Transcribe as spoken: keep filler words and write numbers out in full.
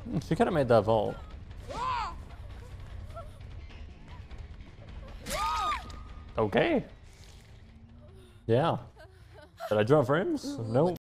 She could have made that vault. Okay. Yeah. Did I draw frames? Nope.